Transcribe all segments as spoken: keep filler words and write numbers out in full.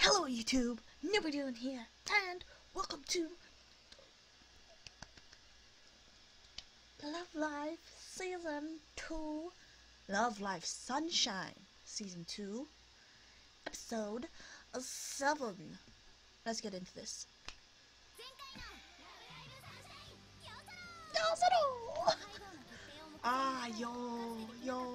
Hello YouTube, Noobadoo here, and welcome to Love Live Season two, Love Live Sunshine Season two, Episode seven. Let's get into this. Ah, yo, yo.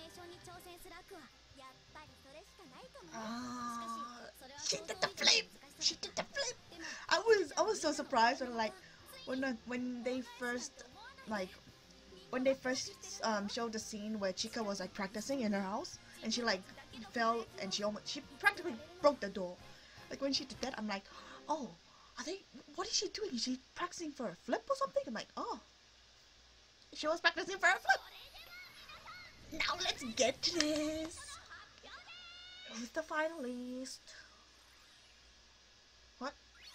Ah, she did the flip. She did the flip. I was, I was so surprised when like, when uh, when they first like, when they first um showed the scene where Chica was like practicing in her house and she like fell and she almost she practically broke the door. Like when she did that, I'm like, oh, are they? What is she doing? Is she practicing for a flip or something? I'm like, oh, she was practicing for a flip. Now let's get to this. Who's the finalist? What?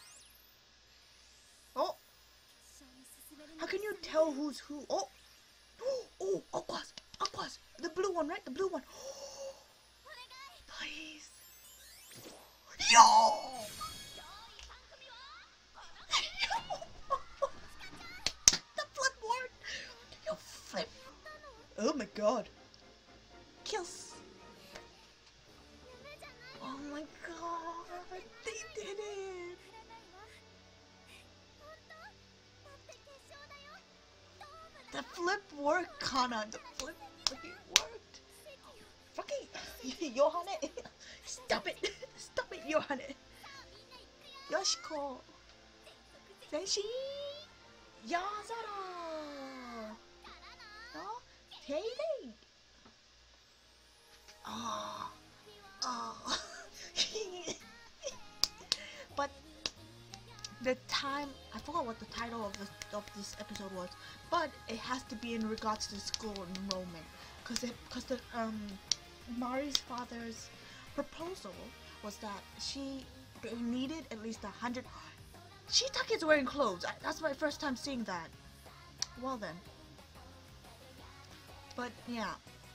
Oh! How can you tell who's who? Oh! Oh! Aquas! Aquas! The blue one, right? The blue one. Please. Yo! The flip worked! You flip! Oh my god. Kills. Oh my god. They did it! The flip worked, Kana. The flip fucking worked. Fucking Yohane. Stop it. Stop it, Yohane. Yoshiko. Senshi. Yazara. No? Teidei. Ah. Ah. But the time, I forgot what the title of this, of this episode was, but it has to be in regards to school enrollment, because it because the um Mari's father's proposal was that she they needed at least a hundred. Shitake's wearing clothes. I, that's my first time seeing that. Well then, but yeah,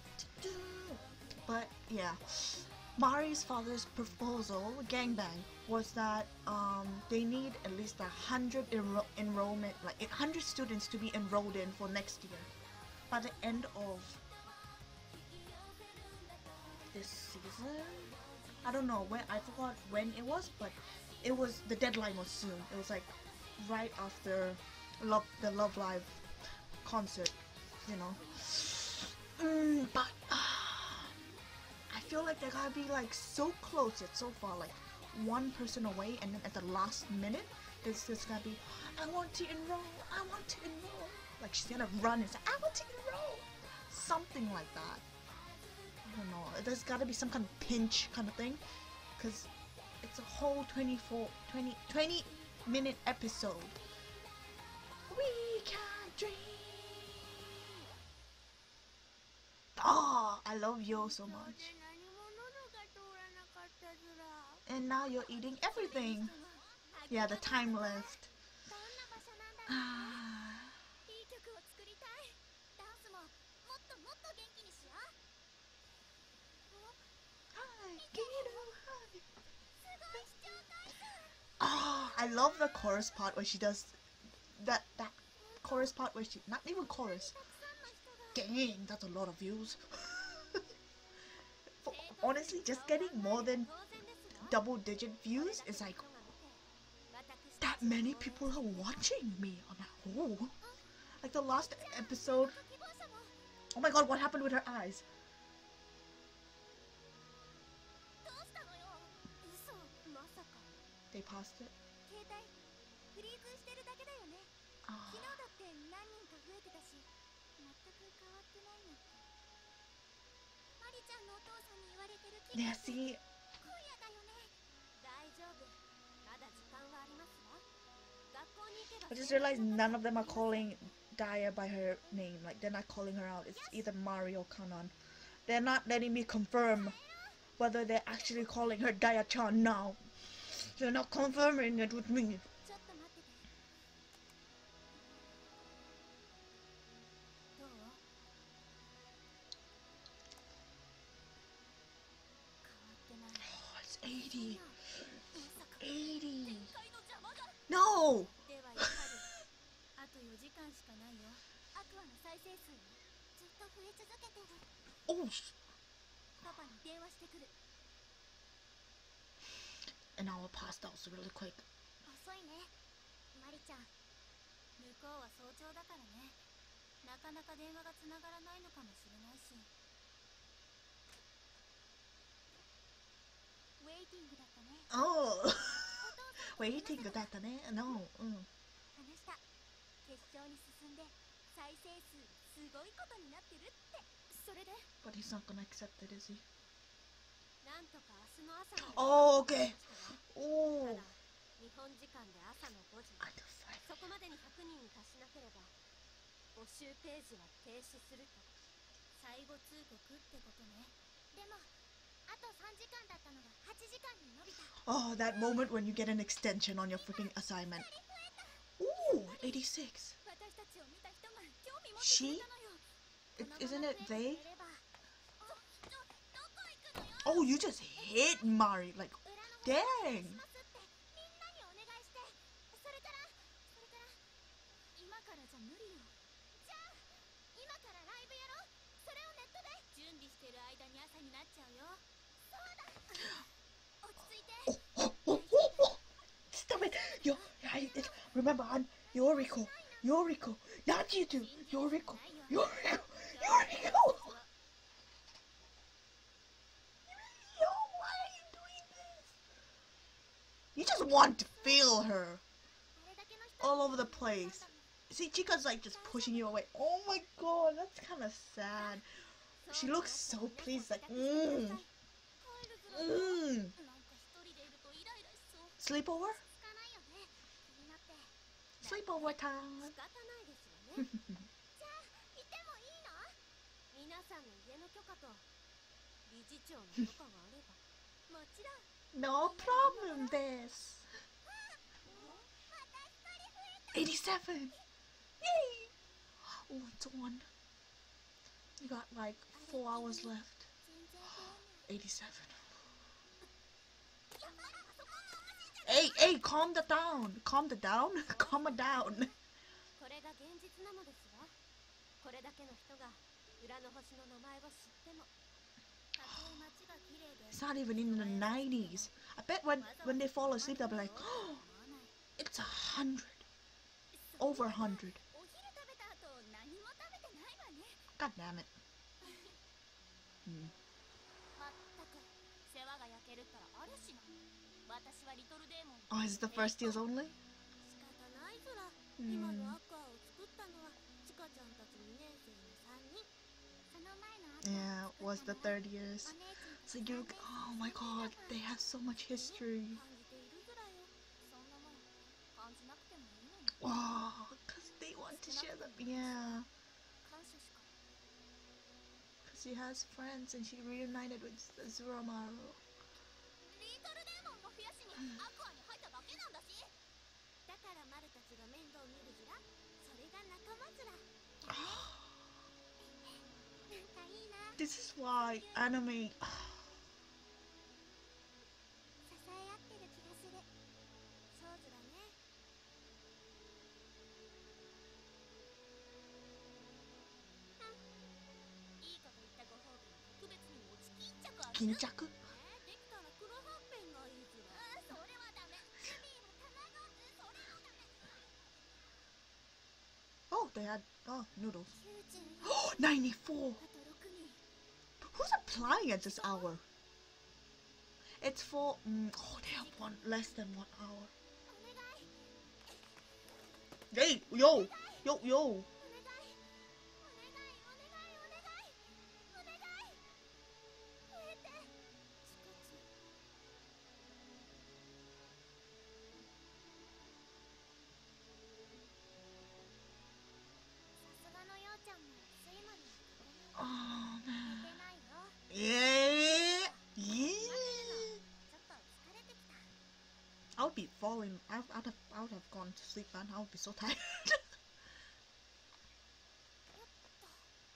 but yeah. Mari's father's proposal, gangbang, was that um, they need at least a hundred enro enrollment, like a hundred students to be enrolled in for next year. By the end of this season, I don't know when. I forgot when it was, but it was the deadline was soon. It was like right after Love the Love Live concert, you know. Mm, but. Uh, I feel like they're gonna be like so close yet so far, like one person away, and then at the last minute, there's just gonna be, I want to enroll, I want to enroll. Like she's gonna run and say, I want to enroll. Something like that. I don't know. There's gotta be some kind of pinch kind of thing, because it's a whole twenty-four, twenty, twenty minute episode. We can dream. Oh, I love Yo so much. And now you're eating everything. Yeah, the time left. Oh, I love the chorus part where she does that that chorus part where she not even chorus. Dang, that's a lot of views. For, honestly, just getting more than double digit views is like that many people are watching me on that whole. Like the last episode. Oh my god, what happened with her eyes? They paused it. Oh. Yeah, see, I just realized none of them are calling Daya by her name. Like, they're not calling her out. It's either Mari or Kanan. They're not letting me confirm whether they're actually calling her Daya-chan now. They're not confirming it with me. Oh, it's eighty. No! ではやはりあとよじかんしかないよ。アクアの再生数ずっと増え続けてる。 Oh! sh- パパに電話してくる。 An hour passed. That was really quick. 遅いねマリちゃん。向こうは早朝だからね。なかなか電話がつながらないのかもしれないし。ウェイティングだったね。 Oh! お父さんと Waiting 話せた。 that no. Mm. 話した。決勝に進んで再生数すごいことになってるって。それで But he's not gonna accept it, is he? なんとか明日の朝まで Oh, okay. た Oh. だ日本時間で朝のごじ。 I just five. そこまでにひゃくにんに達しなければ募集ページは停止すると。最後通告ってことね。でもあとさんじかんだったのがはちじかんに伸びた。 Oh, that moment when you get an extension on your freaking assignment. Ooh, eighty-six. 私たちを見た人が興味持ってく She? れたのよ。 It, この isn't まま it 増え they? てくれれば。あ、ちょ、どこ行くのよ。 Oh, you just hit Mari. Like, 裏の方 dang. しますってみんなにお願いして。それからそれから今からじゃ無理よ。じゃあ今からライブやろう。それをネットで準備してる間に朝になっちゃうよ。そうだ。落ち着いて。 Oh, oh, oh, oh. Stop it. Yo, I, it, remember, I'm Yoriko. Yoriko. Not you two. Yoriko. Yoriko. Yoriko. Yo, why are you doing this? You just want to feel her あれだけの人 all over the place. See, Chica's like just pushing you away. Oh my god, that's kind of sad. She looks so pleased, like, mmm, mmm. Sleepover? Sleepover time. 仕方ないですよね。じゃあ行ってもいいの？皆さんの家の許可と理事長の許可があれば。もちろん。 No problem, this. また一人増えた。 eighty-seven. Yay. Oh, it's one. You got like four hours left. 全然増えない。 eighty-seven. やばい、そこはおかしいじゃない。 Hey, hey, calm the down. Calm the down. Calm it down. これが現実なのですわ。これだけの人が裏の星の名前を知っても、たとえ街が綺麗で It's not even in the nineties. I bet when when they fall asleep, they'll be like, oh, it's a hundred. Over a hundred. お昼食べた後何も食べてないわね。 God damn it. Hmm. まったく世話が焼けるったらあるしな。私はリトルデーモン。 Oh, is it the first years only? 仕方ないずら。 うん今のアクアを作ったのはチカちゃんたちにねん生のさんにん。その前のアク Yeah, ア it を was 作 the ったのは third years. お姉ちゃん So you, oh my god, they have so much history. 感じているずらよ。そんなもん感じなくてもいいのに。 Oh, because they want to share them. Yeah, 感謝しか。 because she has friends and she reunited with Zuromaru. リトルデーモンを増やしにアクアに入っただけなんだし。だからマルたちが面倒見るずら。それが仲間ずら。なんかいいな。 This is why anime. 支え合ってる気がする。そうずらね。うん。いいこと言ったご褒美に特別に餅巾着あげる。 Kinchaku? えー、できたら黒はんぺんがいいずら。あー、それはダメ。ルビーも卵、それもダメ。 Oh, they had oh noodles. きゅうじゅうに。 Oh, ninety-four. あとろくにん。 Who's applying at this hour? It's for. Mm, oh, they have one less than one hour. お願い。 Hey, yo, yo, yo. お願い。お願い。お願い。お願い。お願い。増えて。チカチ。さすがのようちゃんも睡魔には Oh 寝 man. てないよ。 Yeah, yeah. ちょっと疲れてきた。 I would be falling. I, I'd have. I would have gone to sleep, man. I would be so tired. よっと。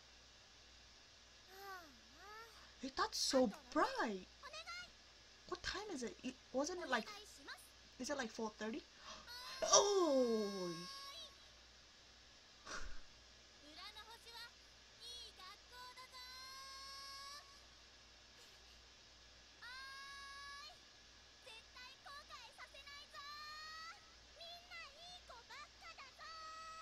ああ。 Hey, that's so bright. お願い。 What time is it? It- Wasn't it like? お願いします。 Is it like four thirty? Oh. 裏の星はいい学校だぞー。おーい、絶対後悔させないぞー。みんないい子ばっかだぞ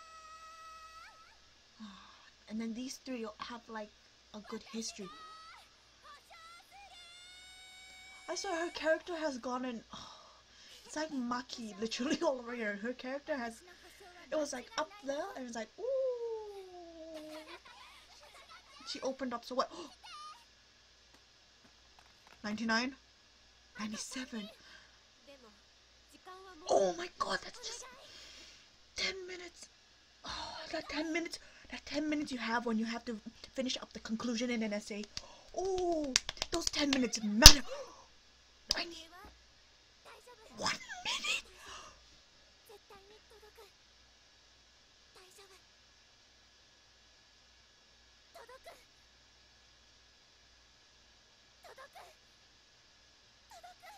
ー。 And then these three have like a good history. 保証する I saw her character has gone in. Oh, it's like Maki, literally all over here. Her character has. It was like up there, and it's like, ooh. She opened up so what? ninety-nine? ninety-seven. Oh my god, that's just ten minutes. Oh, that ten minutes. That ten minutes you have when you have to finish up the conclusion in an essay. Oh, those ten minutes matter. I need one minute. 絶対に届く。大丈夫。届く。届く。届く。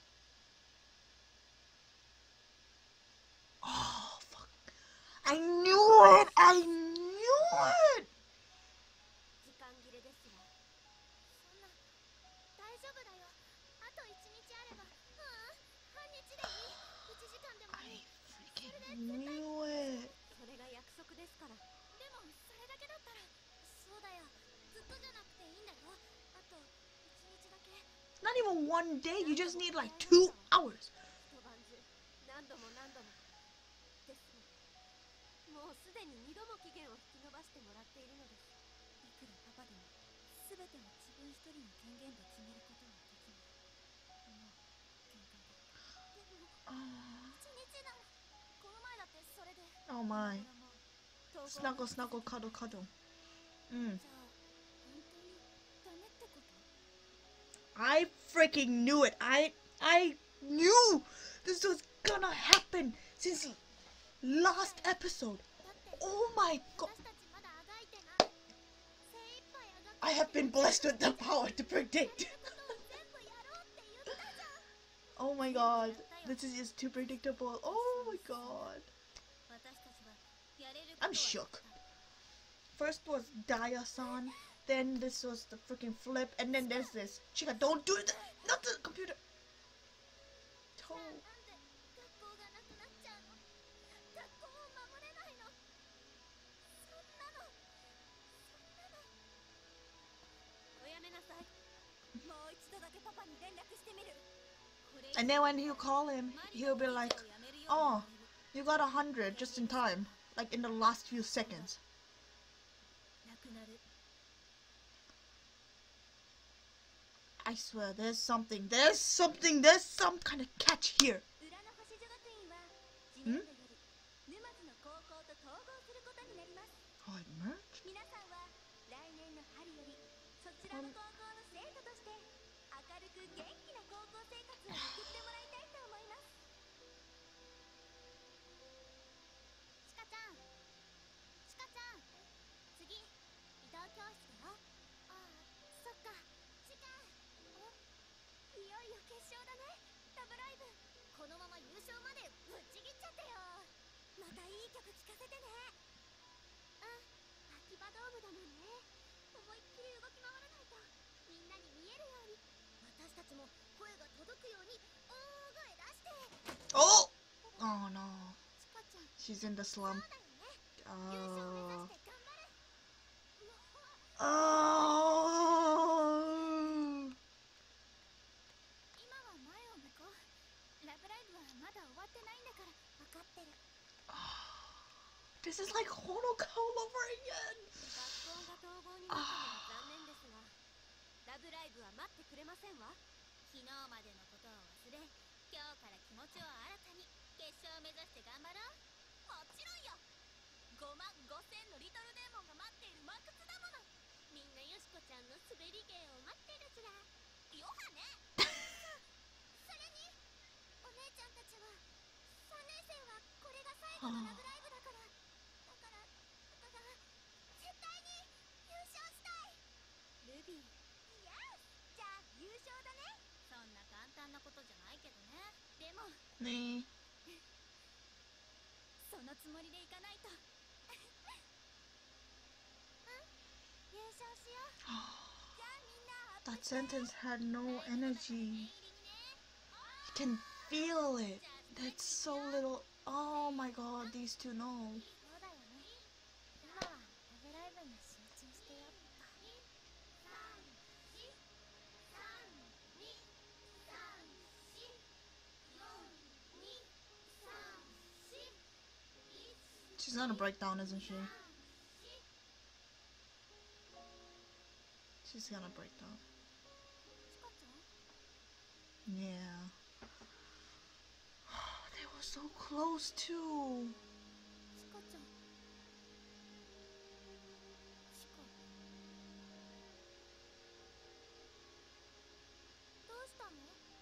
Oh, fuck. I knew it. I knew it. 時間切れですわ。そんな大丈夫だよ。あと一日あれば。ううん、半日でいい。一時間でもいい。 I freaking knew it. それが約束ですから。でもそれだけだったら。そうだよ。ずっとじゃなくていいんだよ。あと一日だけ。 Not even one day. You just need like two hours. 一晩中何度も何度も。ですが、もうすでに二度も期限を引き延ばしてもらっているのです。いくらパパでも全てを自分一人の権限で決めることはできない。もう限界だ。でも一日ならこの前だってそれで。 Oh my. 統合 Snuggle, snuggle, cuddle, cuddle. Mm. じゃあ本当にダメってこと？ I freaking knew it. I I knew this was gonna happen since last episode. だって Oh my god. 私たちまだあがいてない。精一杯あがって I have been blessed with the power to predict. やることを全部やろうって言ったじゃん。 Oh my god. This is just too predictable. Oh my god. 私たちはやれることは I'm shook. First was Daya-san, then this was the freaking flip, and then there's this. Chica, don't do it! Not the computer! じゃあなんで学校がなくなっちゃうの？学校を守れないの？そんなのそんなの。おやめなさい。もう一度だけパパに連絡してみる。 And then when you call him, he'll be like, oh, you got a hundred just in time. Like in the last few seconds. なくなる。 I swear, there's something, there's something, there's some kind of catch here. 裏の星女学院は次年度より沼津の高校と統合することになります。 Oh, it merged? 皆さんは来年の春よりそちらの高校の生徒として明るく元気な高校生活を送ってもらいたいと思います。ちかちゃん、ちかちゃん、次移動教室だよ。ああ、そっか。ちか、いよいよ決勝だね。ラブライブ。このまま優勝までぶっちぎっちゃってよ。またいい曲聴かせてね。うん、秋葉ドームだもんね。思いっきり動き回らないとみんなに見えるように。私たちも声が届くように大声出して。 Oh! Oh no. ちかちゃん、 She's in the そうだ slump. よね。優勝目指 Oh. して頑張る。もう Oh. 今は前を向こう。ラブライブはまだ終わってないんだから。分かってる。 This is like Honoka all over again. 学校が統合になったのは残念ですが、ラブライブは待ってくれませんわ。昨日までのことを忘れ、今日から気持ちを新たに決勝を目指して頑張ろう。もちろんよ。ごまんごせんのリトルデーモンが待っているマックスだもの。みんなよしこちゃんの滑り芸を待ってるずら。よはね。それにお姉ちゃんたちはさんねん生はこれが最後のラブライブだから。だからパパが絶対に優勝したい。ルビー。イエス。じゃあ優勝だね。そんな簡単なことじゃないけどね。でも Nee. つもりでいかないと。うん、優勝しよう。じゃあみんなアップ That して。 sentence had no ライブの中の念 energy. 入りにね。 You can feel it. That's so little. Oh my god, these two know. そうだよね。今はラブライブに集中してよっと。 She's gonna break down, isn't she? She's gonna break down. チカちゃん、 Yeah. They were so close too. チカちゃん、チカ、どうしたの？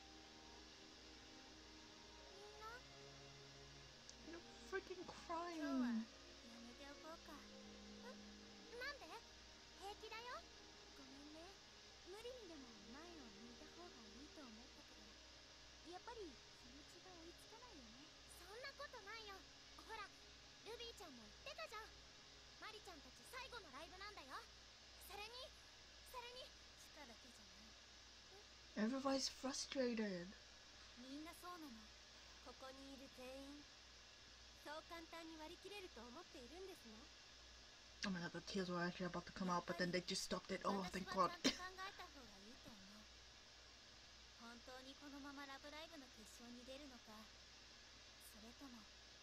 みんな You're freaking 今日は crying. やめておこうか。え、なんで？平気だよ。ごめんね。無理にでも前を向いた方がいいと思ったけど、やっぱり気持ちが追いつかないよね。そんなことないよ。ほら、ルビーちゃんも言ってたじゃん。マリちゃんたち最後のライブなんだよ。それにそれにチカだけじゃない。 Everybody's frustrated. みんなそうなの。ここにいる全員そう簡単に割り切れると思っているんですの？ Oh my god, the tears were actually about to come out, but then they just stopped it. Oh, 私 thank は god. ちゃんと考えた方がいいと思う。本当にこのままラブライブの決勝に出るのか、それとも。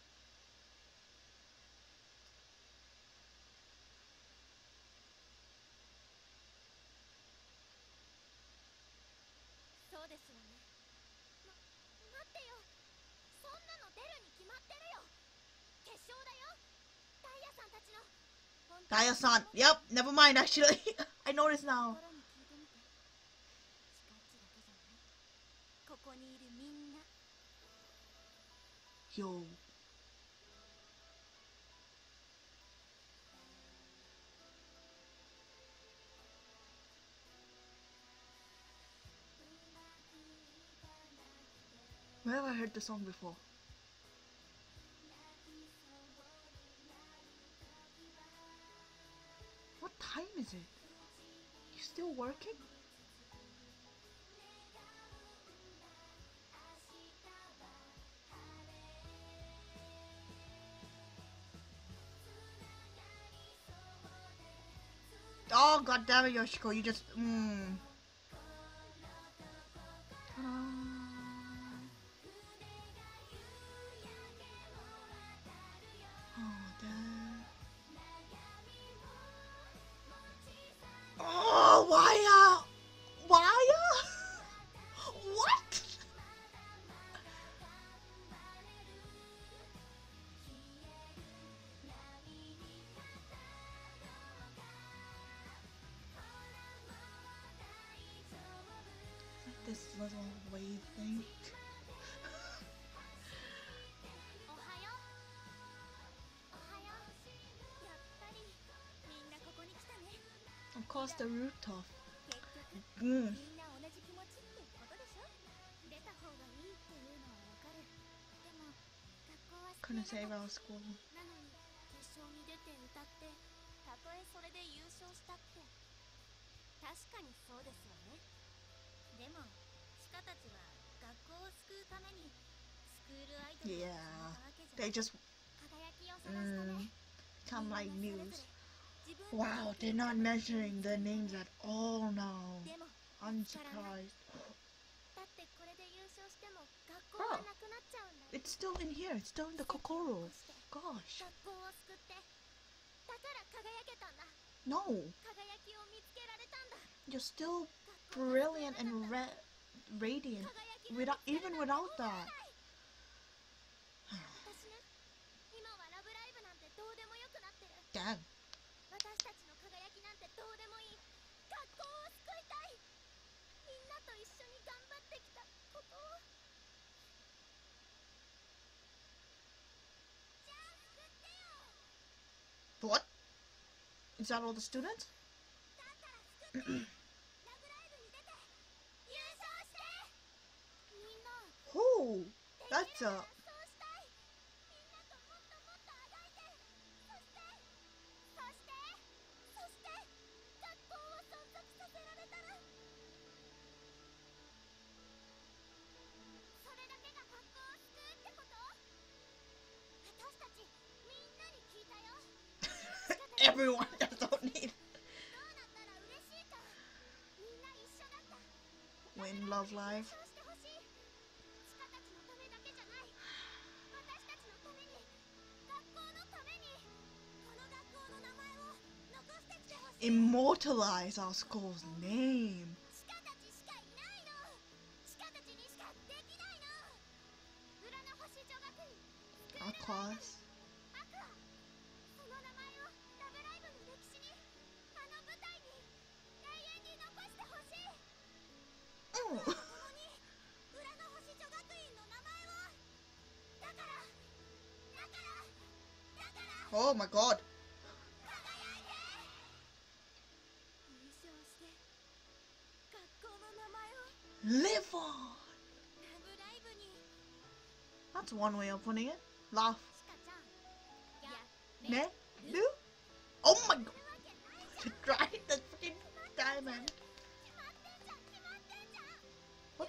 そうですよね。ま、待ってよ。そんなの出るに決まってるよ。決勝だよ。ダイヤさんたちの。 Daya-san. Yep, never mind actually. I noticed now. 心に聞いてみて。チカッチだけじゃない。ここにいるみんな。 Yo. Where have I heard this song before? What time is it? You still working? Oh god damn it, Yoshiko, you just mm. Oh damn. Oh, why? Why? What? This little wave thing. おはよう。おはよう。やっぱりみんなここに来たね。 Across the rooftop. 結局 Mm. みんな同じ気持ちってことでしょ。出た方がいいっていうのはわかる。でも学校は好き Couldn't じゃ save なか our った。 school. なのに決勝に出て歌って、たとえそれで優勝したって。確かにそうですよね。でもチカたちは学校を救うためにスクールアイドルを始め Yeah. たわけじゃ They ん。 just 輝きを探すため、 mm, come like みんな news. それぞれ自分たち Wow, の they're not mentioning their names at all now. でも I'm 見つからない。 surprised. だってこれで優勝しても学校はなくなっちゃうんだよ。 It's still in here. It's still in the Kokoro. そして Gosh. 学校を救って、だから輝けたんだ。 No. 輝きを見つけられたんだ。 You're still 学校が brilliant 救わ and なかった re- radiant 輝きが without 見つか even るなん without て思わ that. ない。私ね、今はラブライブなんてどうでもよくなってる。 Dang. 私たちの輝きなんてどうでもいい。学校を救いたい。みんなと一緒に頑張ってきたことを。じゃあ救ってよ。 What? Is that all the students? だったら救って。ラブライブに出て優勝して。みんな Oh, でき that's るな a らそうしたい。みんなともっともっと上が everyone. I don't need. Win Love Live. Immortalize our school's name. Our class. Oh. Oh my god. Live on. That's one way of putting it. Laugh. Ne? Do? Oh my god. To try the freaking diamond. What?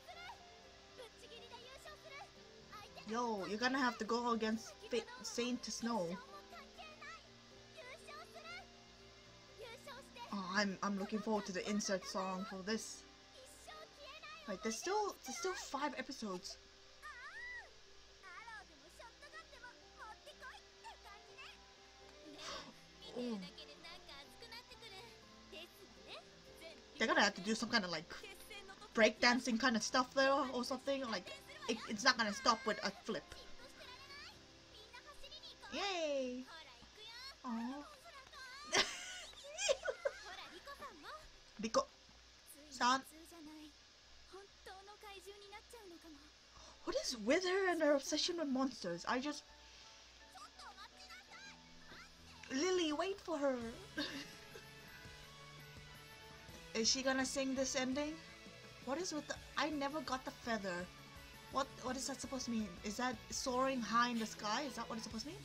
Yo, you're gonna have to go against Saint Snow. Oh, I'm I'm looking forward to the insert song for this. Wait, there's still there's still five episodes. Oh. They're gonna have to do some kind of like breakdancing kind of stuff there or something. Like it, it's not gonna stop with a flip. Yay! Oh. Riko san. What is with her and her obsession with monsters? I just... Lily, wait for her! Is she gonna sing this ending? What is with the... I never got the feather. What What is that supposed to mean? Is that soaring high in the sky? Is that what it's supposed to mean?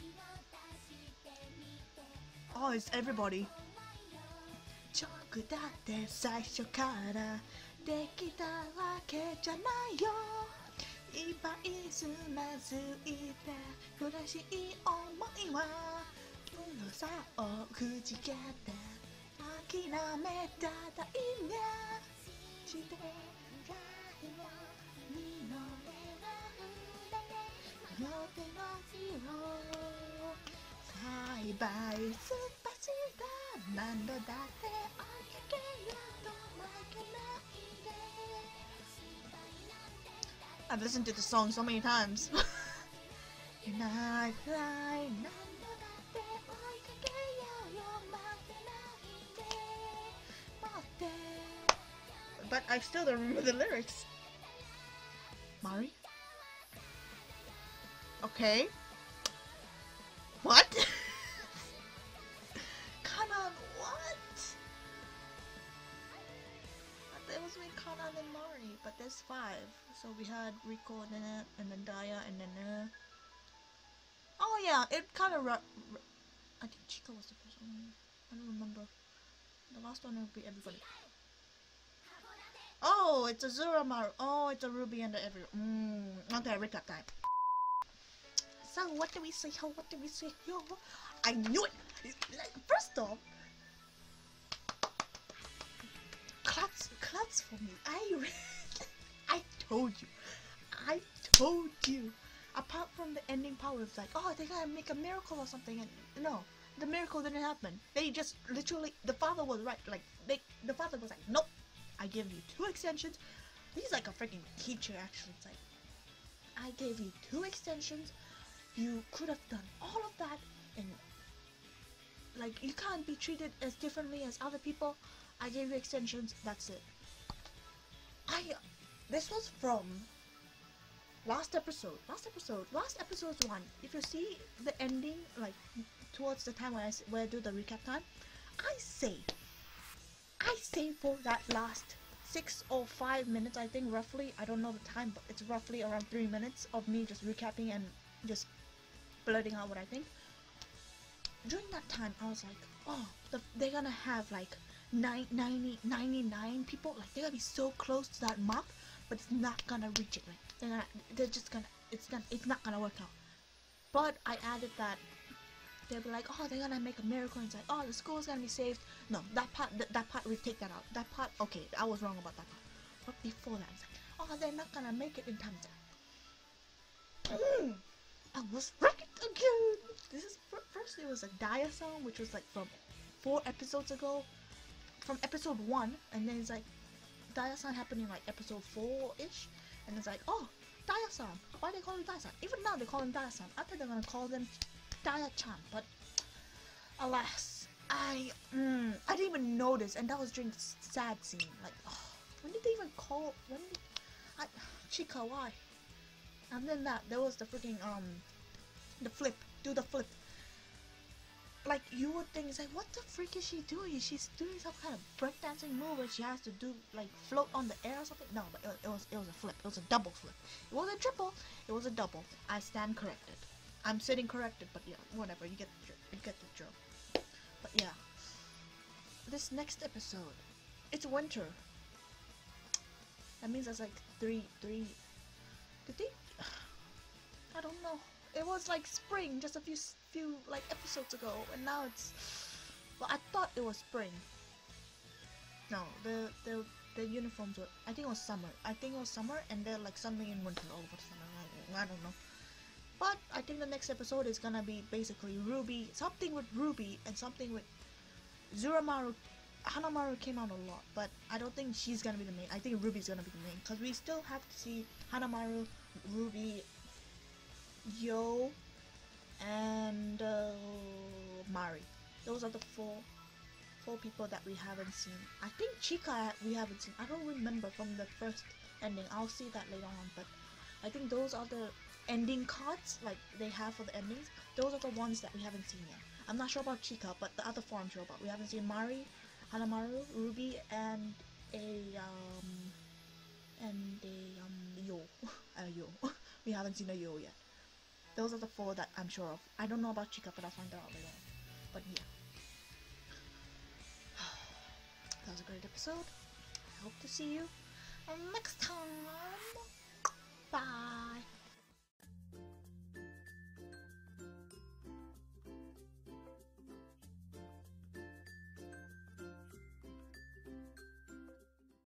Oh, it's everybody. 直だって最初からできたわけじゃないよいっぱいつまずいた苦しい思いは黒さをくじけた諦めたダイヤしてらいよ二の目が触れ両手のひろバイバイスパシだ何度だって追いかけようと負けないで I've listened to the song so many times. And I fly 何度だって追いかけようよ負けないで待って But I still don't remember the lyrics. Mari? Okay. What? Kanan, what? That was me, Kanan and Mari, but there's five. So we had Riko and then and then Daya and then uh... oh yeah, it kind of. I think Chica was the first one. I don't remember. The last one would be everybody. Oh, it's Azura Maru. Oh, it's a Ruby and the every. Mm. Okay, recap time. So what do we say? Yo, what do we say? Yo, I knew it. Like, first off, claps, claps for me. I, I told you, I told you. Apart from the ending power, it's like, oh, they're gonna make a miracle or something, and no, the miracle didn't happen. They just literally, the father was right. Like, they, the father was like, nope, I give you two extensions. He's like a freaking teacher, actually. It's like, I gave you two extensions. You could have done all of that, and like you can't be treated as differently as other people. I gave you extensions. That's it. I. This was from last episode. Last episode. Last episode one. If you see the ending, like towards the time where I where I do the recap time, I say, I say for that last six or five minutes, I think roughly. I don't know the time, but it's roughly around three minutes of me just recapping and just blurting out what I think. During that time, I was like, oh, the, they're gonna have like ninety, ninety-nine people, like they're gonna be so close to that mark, but it's not gonna reach it. Like they're gonna, they're just gonna, it's gonna, it's not gonna work out. But I added that they'll be like, oh, they're gonna make a miracle, and it's like, oh, the school's gonna be saved. No, that part, th that part, we take that out. That part, okay, I was wrong about that part. But before that, it's like, oh, they're not gonna make it in time. Mm, I was right again. This is first. It was a Dia song, which was like from four episodes ago, from episode one, and then it's like Dia-san happening like episode four-ish, and it's like, oh, Dia-san. Why they call him Dia-san? Even now they call him Dia-san. I thought they're gonna call them Dia-chan, but alas, I mm, I didn't even notice, and that was during the sad scene. Like, oh, when did they even call? When did I, Chika? Why? And then that there was the freaking um, the flip. Do the flip. Like, you would think, it's like, what the freak is she doing? She's doing some kind of breakdancing move where she has to do, like, float on the air or something? No, but it, it was it was a flip. It was a double flip. It wasn't a triple. It was a double. I stand corrected. I'm sitting corrected, but yeah, whatever. You get the, you get the joke. But yeah, this next episode, it's winter. That means that's like three, three. Did they? I don't know. It was like spring just a few few like episodes ago, and now it's, well, I thought it was spring. No, the the the uniforms were, I think it was summer. I think it was summer, and they're like something in winter all of a sudden. I, I don't know. But I think the next episode is gonna be basically Ruby, something with Ruby and something with Zuramaru. Hanamaru came out a lot, but I don't think she's gonna be the main. I think Ruby's gonna be the main, because we still have to see Hanamaru, Ruby, Yo, and uh, Mari. Those are the four four people that we haven't seen. I think Chika we haven't seen. I don't remember from the first ending. I'll see that later on, but I think those are the ending cards like they have for the endings. Those are the ones that we haven't seen yet. I'm not sure about Chika, but the other four I'm sure about. We haven't seen Mari, Hanamaru, Ruby, and a um and a um Yo. a Yo. We haven't seen a Yo yet. Those are the four that I'm sure of. I don't know about Chika, but I'll find out later on. But yeah. That was a great episode. I hope to see you next time. Bye.